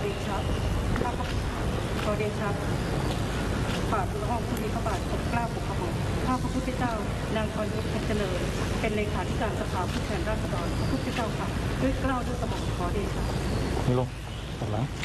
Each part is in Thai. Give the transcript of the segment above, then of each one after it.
เดชะข้าพขอเดชะฝ่าทุลห้องผู้มีพระบาททรงเกล้าปกกระหม่อมข้าพระพุทธเจ้านางกรยศเพชรเจริญเป็นเลขาธิการสภาผู้แทนราษฎรพระพุทธเจ้าค่ะด้วยเกล้าด้วยกระหม่อมขอเดชะลงตรงหลัง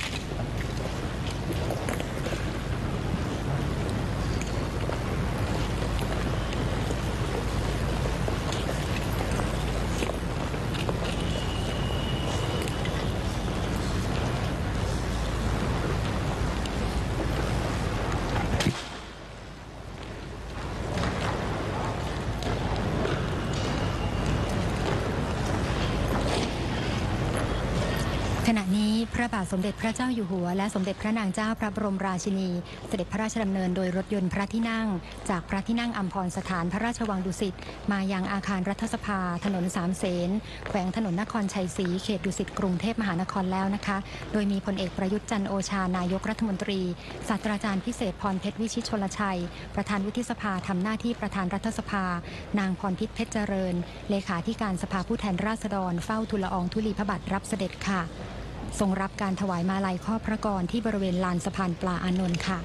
ขณะนี้พระบาทสมเด็จพระเจ้าอยู่หัวและสมเด็จพระนางเจ้าพระบรมราชินีเสด็จพระราชดำเนินโดยรถยนต์พระที่นั่งจากพระที่นั่งอัมพรสถานพระราชวังดุสิตมายังอาคารรัฐสภาถนนสามเสนแขวงถนนนครชัยศรีเขตดุสิตกรุงเทพมหานครแล้วนะคะโดยมีพลเอกประยุทธ์จันทร์โอชานายกรัฐมนตรีศาสตราจารย์พิเศษพรเพชรวิชิตชลชัยประธานวุฒิสภาทำหน้าที่ประธานรัฐสภานางพรพิษเพชรเจริญเลขาธิการสภาผู้แทนราษฎรเฝ้าทูลละอองธุลีพระบาทรับเสด็จค่ะทรงรับการถวายมาลัยครอบพระกรที่บริเวณลานสะพานปลาอานนท์ค่ะ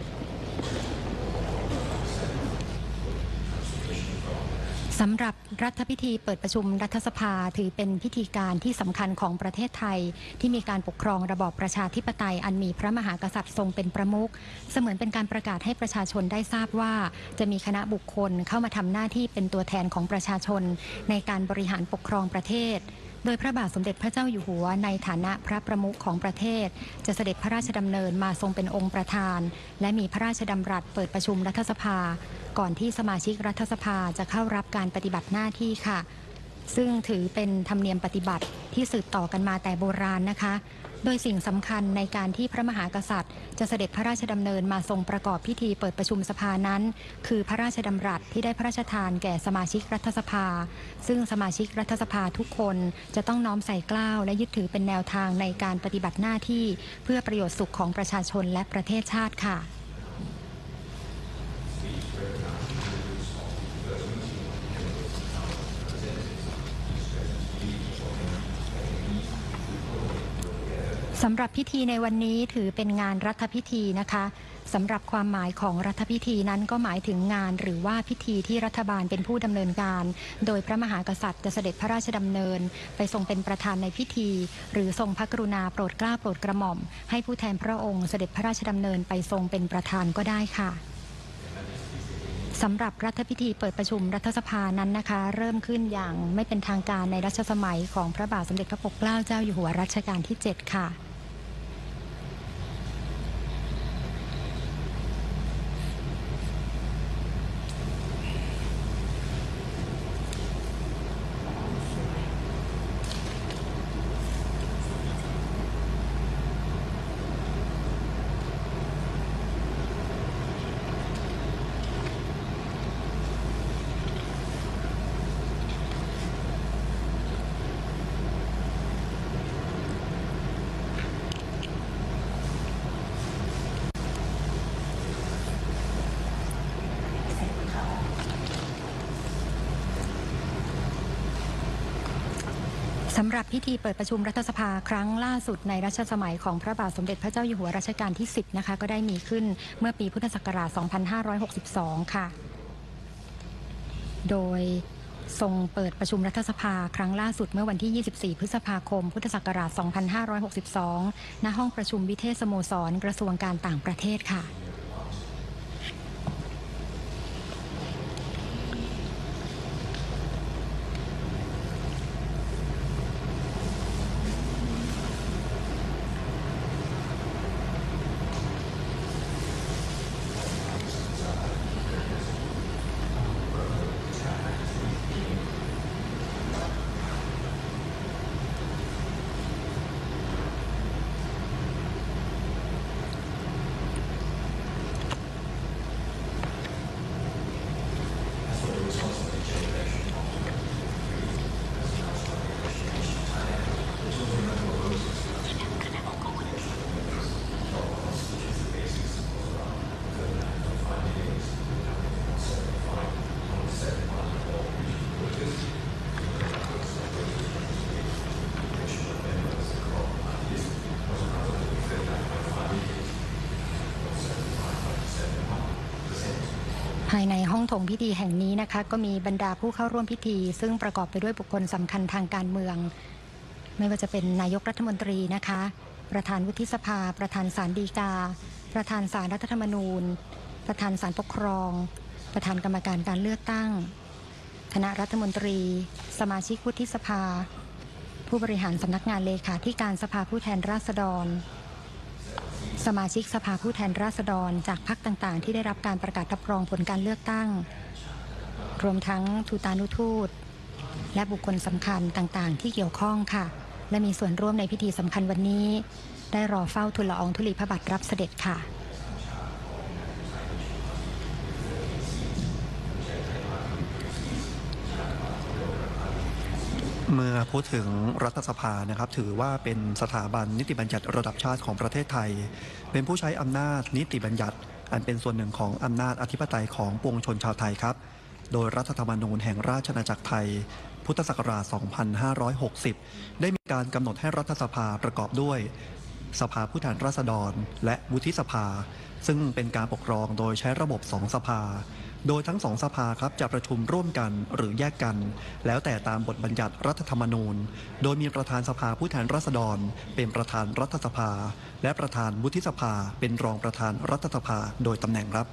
สำหรับรัฐพิธีเปิดประชุมรัฐสภาถือเป็นพิธีการที่สำคัญของประเทศไทยที่มีการปกครองระบอบประชาธิปไตยอันมีพระมหากษัตริย์ทรงเป็นประมุขเสมือนเป็นการประกาศให้ประชาชนได้ทราบว่าจะมีคณะบุคคลเข้ามาทำหน้าที่เป็นตัวแทนของประชาชนในการบริหารปกครองประเทศโดยพระบาทสมเด็จพระเจ้าอยู่หัวในฐานะพระประมุขของประเทศจะเสด็จพระราชดำเนินมาทรงเป็นองค์ประธานและมีพระราชดำรัสเปิดประชุมรัฐสภาก่อนที่สมาชิกรัฐสภาจะเข้ารับการปฏิบัติหน้าที่ค่ะซึ่งถือเป็นธรรมเนียมปฏิบัติที่สืบต่อกันมาแต่โบราณนะคะโดยสิ่งสำคัญในการที่พระมหากษัตริย์จะเสด็จพระราชดำเนินมาทรงประกอบพิธีเปิดประชุมสภานั้นคือพระราชดำรัสที่ได้พระราชทานแก่สมาชิกรัฐสภาซึ่งสมาชิกรัฐสภาทุกคนจะต้องน้อมใส่เกล้าและยึดถือเป็นแนวทางในการปฏิบัติหน้าที่เพื่อประโยชน์สุขของประชาชนและประเทศชาติค่ะสำหรับพิธีในวันนี้ถือเป็นงานรัฐพิธีนะคะสำหรับความหมายของรัฐพิธีนั้นก็หมายถึงงานหรือว่าพิธีที่รัฐบาลเป็นผู้ดำเนินการโดยพระมหากษัตริย์จะเสด็จพระราชดำเนินไปทรงเป็นประธานในพิธีหรือทรงพระกรุณาโปรดเกล้าโปรดกระหม่อมให้ผู้แทนพระองค์เสด็จพระราชดำเนินไปทรงเป็นประธานก็ได้ค่ะสำหรับรัฐพิธีเปิดประชุมรัฐสภานั้นนะคะเริ่มขึ้นอย่างไม่เป็นทางการในรัชสมัยของพระบาทสมเด็จพระปกเกล้าเจ้าอยู่หัวรัชกาลที่ 7ค่ะสำหรับพิธีเปิดประชุมรัฐสภาครั้งล่าสุดในรัชสมัยของพระบาทสมเด็จพระเจ้าอยู่หัวรัชกาลที่ 10นะคะก็ได้มีขึ้นเมื่อปีพุทธศักราช 2562 ค่ะโดยทรงเปิดประชุมรัฐสภาครั้งล่าสุดเมื่อวันที่ 24 พฤษภาคม พุทธศักราช 2562 ณ ห้องประชุมวิเทศสโมสรกระทรวงการต่างประเทศค่ะภายในห้องโถงพิธีแห่งนี้นะคะก็มีบรรดาผู้เข้าร่วมพิธีซึ่งประกอบไปด้วยบุคคลสำคัญทางการเมืองไม่ว่าจะเป็นนายกรัฐมนตรีนะคะประธานวุฒิสภาประธานศาลฎีกาประธานศาลรัฐธรรมนูญประธานศาลปกครองประธานกรรมการการเลือกตั้งคณะรัฐมนตรีสมาชิกวุฒิสภาผู้บริหารสำนักงานเลขาธิการสภาผู้แทนราษฎรสมาชิกสภาผู้แทนราษฎรจากพรรคต่างๆที่ได้รับการประกาศรับรองผลการเลือกตั้งรวมทั้งทูตานุทูตและบุคคลสำคัญต่างๆที่เกี่ยวข้องค่ะและมีส่วนร่วมในพิธีสำคัญวันนี้ได้รอเฝ้าทูลละอองธุลีพระบาทรับเสด็จค่ะเมื่อพูดถึงรัฐสภานะครับถือว่าเป็นสถาบันนิติบัญญัติระดับชาติของประเทศไทยเป็นผู้ใช้อำนาจนิติบัญญัติอันเป็นส่วนหนึ่งของอำนาจอธิปไตยของปวงชนชาวไทยครับโดยรัฐธรรมนูญแห่งราชอาณาจักรไทยพุทธศักราช 2560 ได้มีการกำหนดให้รัฐสภาประกอบด้วยสภาผู้แทนราษฎรและวุฒิสภาซึ่งเป็นการปกครองโดยใช้ระบบ2 สภาโดยทั้ง2 สภาครับจะประชุมร่วมกันหรือแยกกันแล้วแต่ตามบทบัญญัติรัฐธรรมนูญโดยมีประธานสภาผู้แทนราษฎรเป็นประธานรัฐสภาและประธานวุฒิสภาเป็นรองประธานรัฐสภาโดยตำแหน่งครับ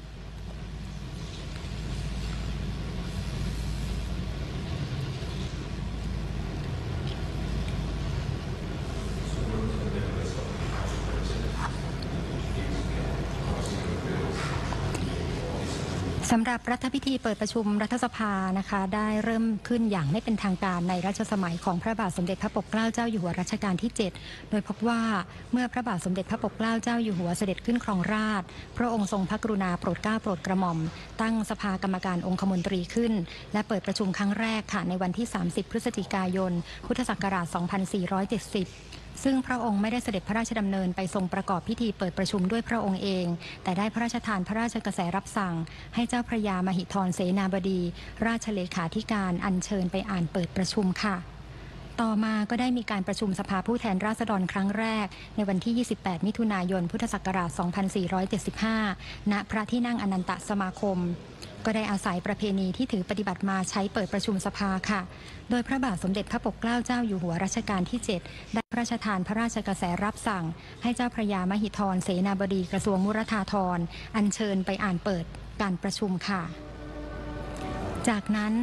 สำหรับรัฐพิธีเปิดประชุมรัฐสภานะคะได้เริ่มขึ้นอย่างไม่เป็นทางการในรัชสมัยของพระบาทสมเด็จพระปกเกล้าเจ้าอยู่หัวรัชกาลที่ 7โดยพบว่าเมื่อพระบาทสมเด็จพระปกเกล้าเจ้าอยู่หัวเสด็จขึ้นครองราชย์พระองค์ทรงพระกรุณาโปรดเกล้าโปรดกระหม่อมตั้งสภากรรมการองคมนตรีขึ้นและเปิดประชุมครั้งแรกค่ะในวันที่ 30 พฤศจิกายน พุทธศักราช 2470ซึ่งพระองค์ไม่ได้เสด็จพระราชดำเนินไปทรงประกอบพิธีเปิดประชุมด้วยพระองค์เองแต่ได้พระราชทานพระราชกระแสรับสั่งให้เจ้าพระยามหิธรเสนาบดีราชเลขาธิการอัญเชิญไปอ่านเปิดประชุมค่ะต่อมาก็ได้มีการประชุมสภาผู้แทนราษฎรครั้งแรกในวันที่ 28 มิถุนายน พุทธศักราช 2475 ณ พระที่นั่งอนันตสมาคมก็ได้อาศัยประเพณีที่ถือปฏิบัติมาใช้เปิดประชุมสภาค่ะโดยพระบาทสมเด็จพระปกเกล้าเจ้าอยู่หัวรัชกาลที่ 7 ได้พระราชทานพระราชกระแสรับสั่งให้เจ้าพระยามหิธรเสนาบดีกระทรวงมุรธาธรอัญเชิญไปอ่านเปิดการประชุมค่ะจากนั้น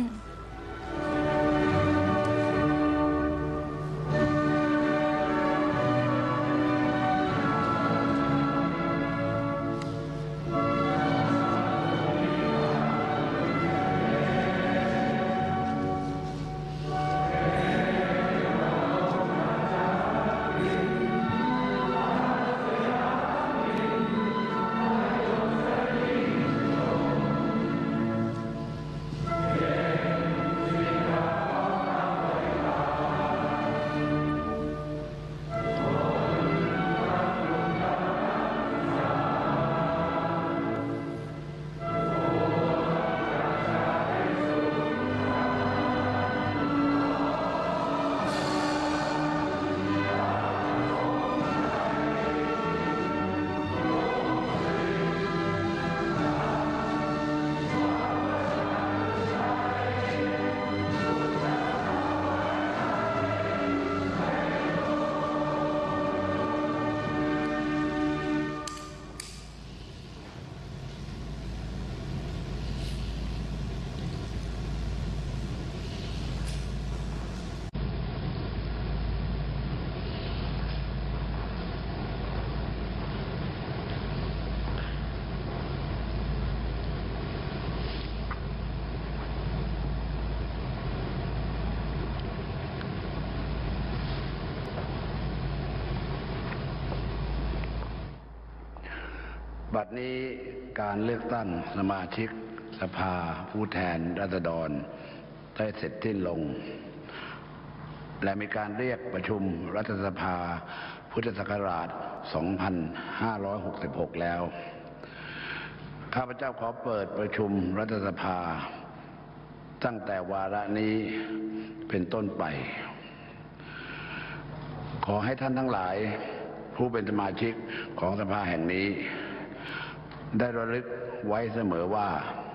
บัดนี้การเลือกตั้งสมาชิกสภาผู้แทนราษฎรได้เสร็จสิ้นลงและมีการเรียกประชุมรัฐสภาพุทธศักราช 2566 แล้วข้าพเจ้าขอเปิดประชุมรัฐสภาตั้งแต่วาระนี้เป็นต้นไปขอให้ท่านทั้งหลายผู้เป็นสมาชิกของสภาแห่งนี้ได้ระลึกไว้เสมอว่า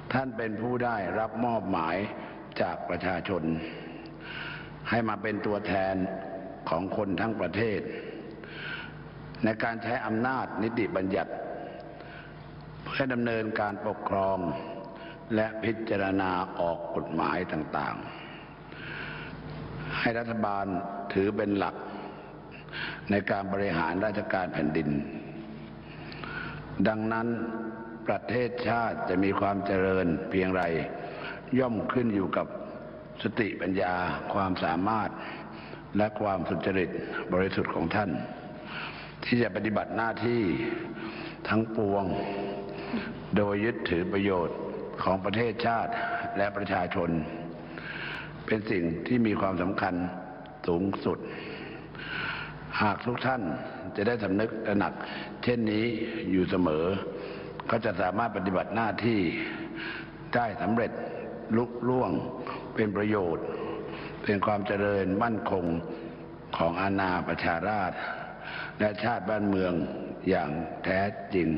ท่านเป็นผู้ได้รับมอบหมายจากประชาชนให้มาเป็นตัวแทนของคนทั้งประเทศในการใช้อำนาจนิติบัญญัติเพื่อดำเนินการปกครองและพิจารณาออกกฎหมายต่างๆให้รัฐบาลถือเป็นหลักในการบริหารราชการแผ่นดินดังนั้นประเทศชาติจะมีความเจริญเพียงไรย่อมขึ้นอยู่กับสติปัญญาความสามารถและความสุจริตบริสุทธิ์ของท่านที่จะปฏิบัติหน้าที่ทั้งปวงโดยยึดถือประโยชน์ของประเทศชาติและประชาชนเป็นสิ่งที่มีความสำคัญสูงสุดหากทุกท่านจะได้สำนึกตระหนักเช่นนี้อยู่เสมอก็จะสามารถปฏิบัติหน้าที่ได้สำเร็จลุล่วงเป็นประโยชน์เป็นความเจริญมั่นคงของอาณาประชาราษฎร์และชาติบ้านเมืองอย่างแท้จริง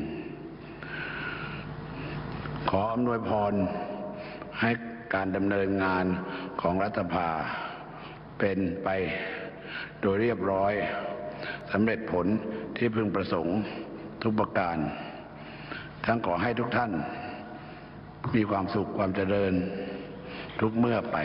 ขออำนวยพรให้การดำเนินงานของรัฐสภาเป็นไปโดยเรียบร้อยสำเร็จผลที่พึงประสงค์ทุกประการทั้งขอให้ทุกท่านมีความสุขความเจริญทุกเมื่อไป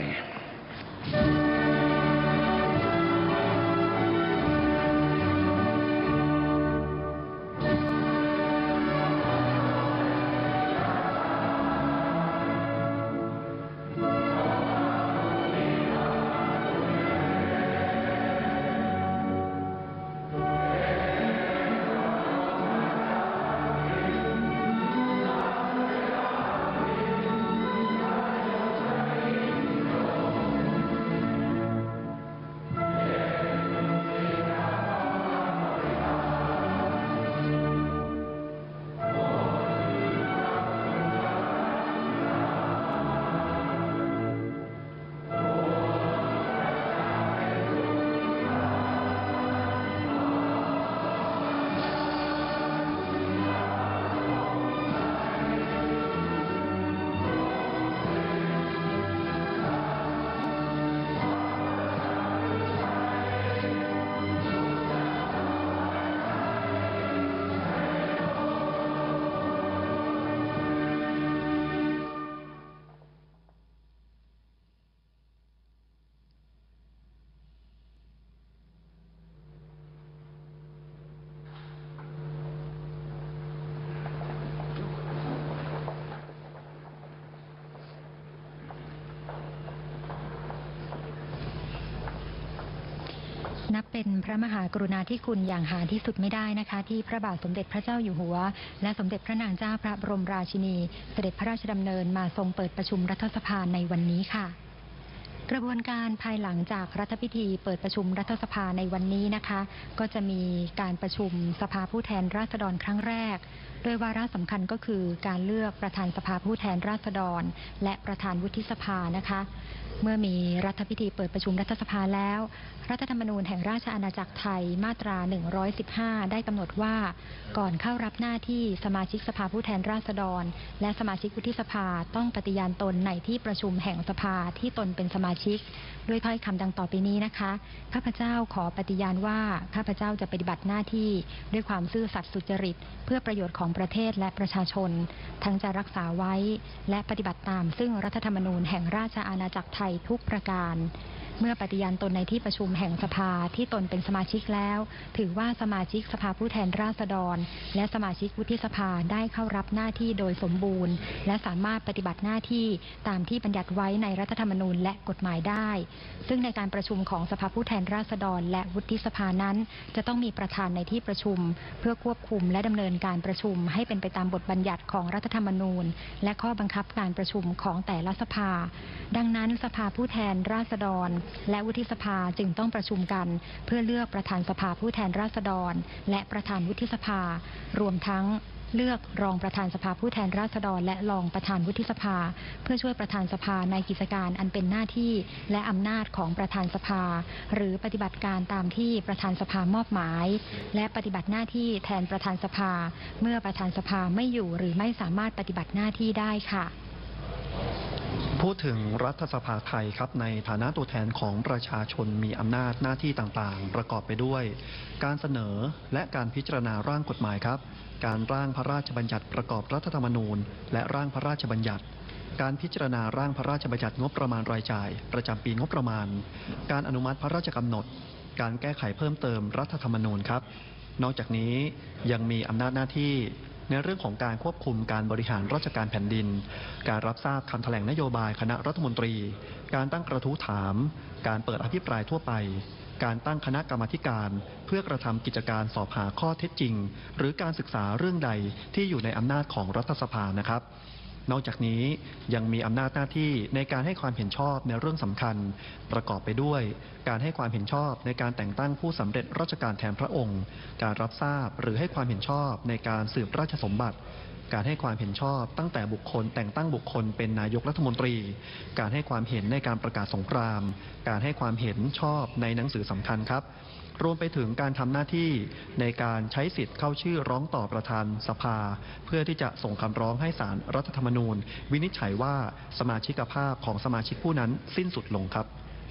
นับเป็นพระมหากรุณาธิคุณอย่างหาที่สุดไม่ได้นะคะที่พระบาทสมเด็จพระเจ้าอยู่หัวและสมเด็จพระนางเจ้าพระบรมราชินีเสด็จพระราชดำเนินมาทรงเปิดประชุมรัฐสภาในวันนี้ค่ะกระบวนการภายหลังจากรัฐพิธีเปิดประชุมรัฐสภาในวันนี้นะคะก็จะมีการประชุมสภาผู้แทนราษฎรครั้งแรกโดยวาระสำคัญก็คือการเลือกประธานสภาผู้แทนราษฎรและประธานวุฒิสภานะคะเมื่อมีรัฐพิธีเปิดประชุมรัฐสภาแล้วรัฐธรรมนูญแห่งราชอาณาจักรไทยมาตรา115ได้กำหนดว่าก่อนเข้ารับหน้าที่สมาชิกสภาผู้แทนราษฎรและสมาชิกวุฒิสภาต้องปฏิญาณตนในที่ประชุมแห่งสภาที่ตนเป็นสมาชิกด้วยถ้อยคำดังต่อไปนี้นะคะข้าพเจ้าขอปฏิญาณว่าข้าพเจ้าจะปฏิบัติหน้าที่ด้วยความซื่อสัตย์สุจริตเพื่อประโยชน์ของประเทศและประชาชนทั้งจะรักษาไว้และปฏิบัติตามซึ่งรัฐธรรมนูญแห่งราชอาณาจักรไทยทุกประการเมื่อปฏิญาณตนในที่ประชุมแห่งสภาที่ตนเป็นสมาชิกแล้วถือว่าสมาชิกสภาผู้แทนราษฎรและสมาชิกวุฒิสภาได้เข้ารับหน้าที่โดยสมบูรณ์และสามารถปฏิบัติหน้าที่ตามที่บัญญัติไว้ในรัฐธรรมนูญและกฎหมายได้ซึ่งในการประชุมของสภาผู้แทนราษฎรและวุฒิสภานั้นจะต้องมีประธานในที่ประชุมเพื่อควบคุมและดำเนินการประชุมให้เป็นไปตามบทบัญญัติของรัฐธรรมนูญและข้อบังคับการประชุมของแต่ละสภาดังนั้นสภาผู้แทนราษฎรและวุฒิสภาจึงต้องประชุมกันเพื่อเลือกประธานสภาผู้แทนราษฎรและประธานวุฒิสภารวมทั้งเลือกรองประธานสภาผู้แทนราษฎรและรองประธานวุฒิสภาเพื่อช่วยประธานสภาในกิจการอันเป็นหน้าที่และอำนาจของประธานสภาหรือปฏิบัติการตามที่ประธานสภามอบหมายและปฏิบัติหน้าที่แทนประธานสภาเมื่อประธานสภาไม่อยู่หรือไม่สามารถปฏิบัติหน้าที่ได้ค่ะพูดถึงรัฐสภาไทยครับในฐานะตัวแทนของประชาชนมีอำนาจหน้าที่ต่างๆประกอบไปด้วยการเสนอและการพิจารณาร่างกฎหมายครับการร่างพระราชบัญญัติประกอบรัฐธรรมนูญและร่างพระราชบัญญัติการพิจารณาร่างพระราชบัญญัติงบประมาณรายจ่ายประจำปีงบประมาณการอนุมัติพระราชกำหนดการแก้ไขเพิ่มเติมรัฐธรรมนูญครับนอกจากนี้ยังมีอำนาจหน้าที่ในเรื่องของการควบคุมการบริหารราชการแผ่นดินการรับทราบคำแถลงนโยบายคณะรัฐมนตรีการตั้งกระทู้ถามการเปิดอภิปรายทั่วไปการตั้งคณะกรรมาธิการเพื่อกระทำกิจการสอบหาข้อเท็จจริงหรือการศึกษาเรื่องใดที่อยู่ในอำนาจของรัฐสภานะครับนอกจากนี้ยังมีอำนาจหน้าที่ในการให้ความเห็นชอบในเรื่องสำคัญประกอบไปด้วยการให้ความเห็นชอบในการแต่งตั้งผู้สำเร็จราชการแทนพระองค์การรับทราบหรือให้ความเห็นชอบในการสืบราชสมบัติการให้ความเห็นชอบตั้งแต่บุคคลแต่งตั้งบุคคลเป็นนายกรัฐมนตรีการให้ความเห็นในการประกาศสงครามการให้ความเห็นชอบในหนังสือสำคัญครับรวมไปถึงการทำหน้าที่ในการใช้สิทธิ์เข้าชื่อร้องต่อประธานสภาเพื่อที่จะส่งคำร้องให้ศาลรัฐธรรมนูญวินิจฉัยว่าสมาชิกภาพของสมาชิกผู้นั้นสิ้นสุดลงครับ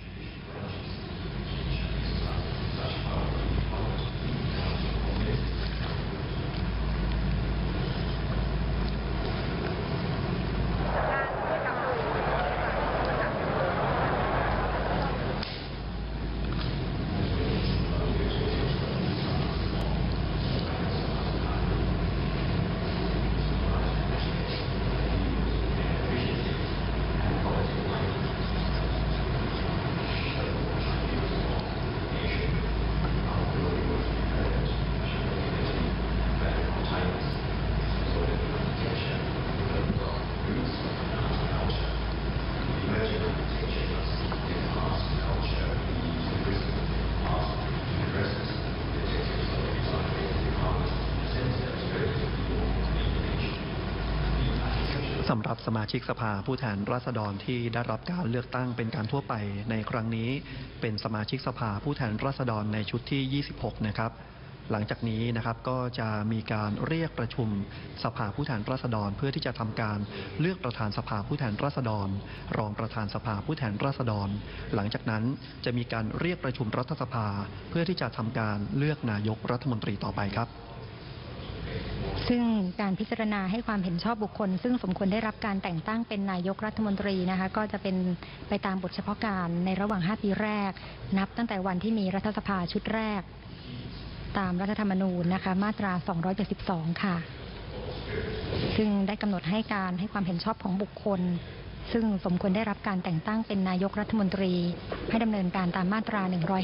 สำหรับสมาชิกสภาผู้แทนราษฎรที่ได้รับการเลือกตั้งเป็นการทั่วไปในครั้งนี้เป็นสมาชิกสภาผู้แทนราษฎรในชุดที่26นะครับหลังจากนี้นะครับก็จะมีการเรียกประชุมสภาผู้แทนราษฎรเพื่อที่จะทำการเลือกประธานสภาผู้แทนราษฎรรองประธานสภาผู้แทนราษฎรหลังจากนั้นจะมีการเรียกประชุมรัฐสภาเพื่อที่จะทำการเลือกนายกรัฐมนตรีต่อไปครับซึ่งการพิจารณาให้ความเห็นชอบบุคคลซึ่งสมควรได้รับการแต่งตั้งเป็นนายกรัฐมนตรีนะคะก็จะเป็นไปตามบทเฉพาะการในระหว่าง5 ปีแรกนับตั้งแต่วันที่มีรัฐสภาชุดแรกตามรัฐธรรมนูญนะคะมาตรา272ค่ะซึ่งได้กำหนดให้การให้ความเห็นชอบของบุคคลซึ่งสมควรได้รับการแต่งตั้งเป็นนายกรัฐมนตรีให้ดำเนินการตามมาตรา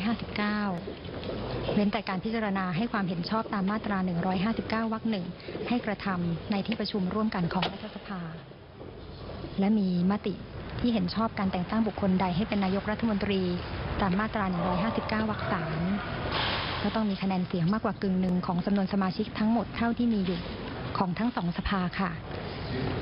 159เว้นแต่การพิจารณาให้ความเห็นชอบตามมาตรา159 วรรค 1ให้กระทำในที่ประชุมร่วมกันของรัฐสภาและมีมติที่เห็นชอบการแต่งตั้งบุคคลใดให้เป็นนายกรัฐมนตรีตามมาตรา159 วรรค 3ก็ต้องมีคะแนนเสียงมากกว่ากึ่งหนึ่งของจำนวนสมาชิกทั้งหมดเท่าที่มีอยู่ของทั้ง2 สภาค่ะ